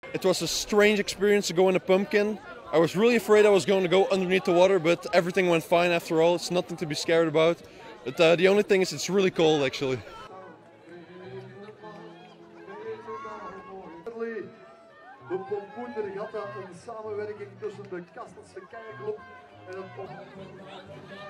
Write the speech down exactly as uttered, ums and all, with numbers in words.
It was a strange experience to go in a pumpkin. I was really afraid I was going to go underneath the water, but everything went fine after all. It's nothing to be scared about. But uh, the only thing is it's really cold actually. De pompoen regatta, een samenwerking tussen de Kasterlee kajakclub en het